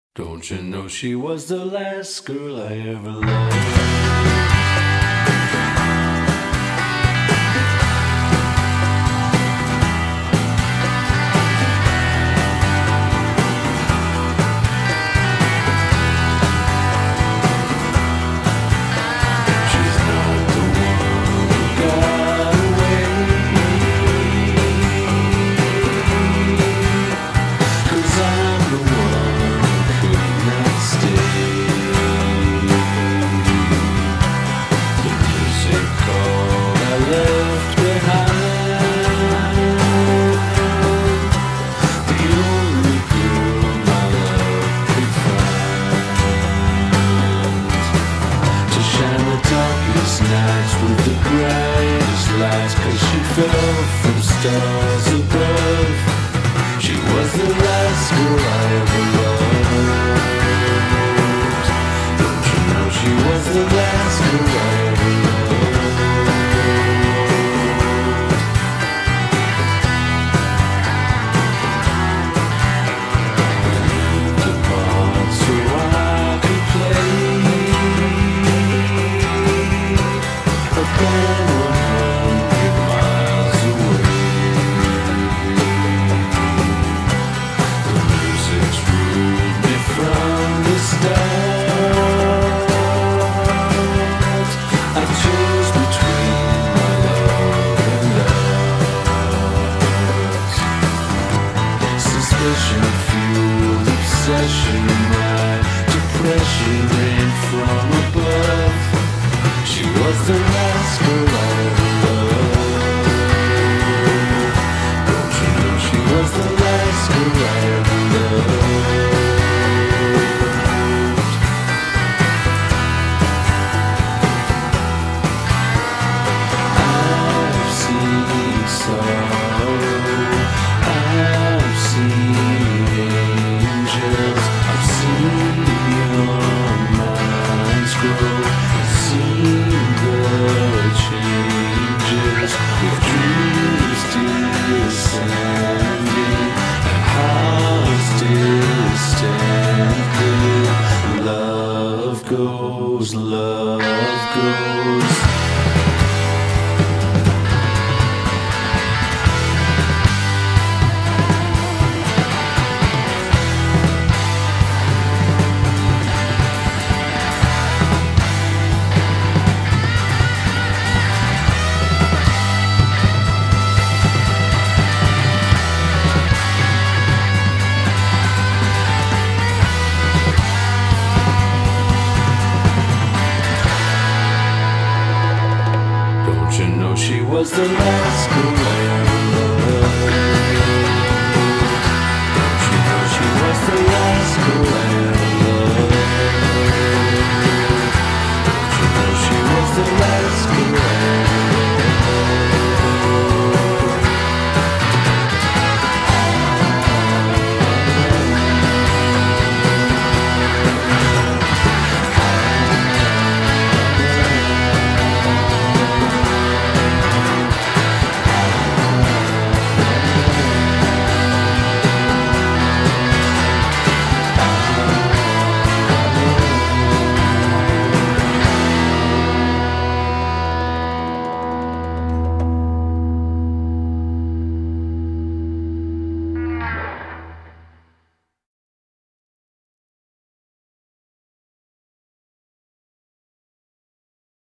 Don't you know she was the last girl I ever loved? With the brightest lights, 'cause she fell from stars above. She was the last girl I ever loved. Don't you know she was the last girl I ever loved? We lived apart so I could play. Fueled obsession, my depression rained from above. She was the last girl I ever loved. Don't you know she was the last girl I ever loved? I've seen sorrow, I've seen angels, I've seen your minds grow, I've seen the changes, with dreams descending and hearts distending. Love goes, love goes. She was the last girl